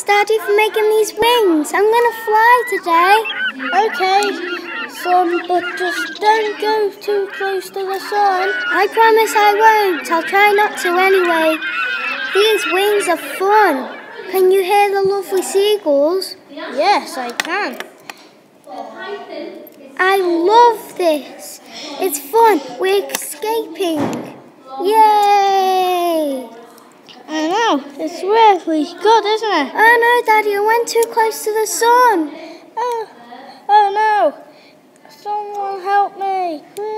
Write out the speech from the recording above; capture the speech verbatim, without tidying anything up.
Thanks, Daddy, for making these wings. I'm going to fly today. Okay, son, but just don't go too close to the sun. I promise I won't. I'll try not to anyway. These wings are fun. Can you hear the lovely seagulls? Yes, I can. I love this. It's fun. We're escaping. Yay! I know, it's really good, isn't it? Oh no, Daddy, I went too close to the sun. Oh, oh no. Someone help me, please.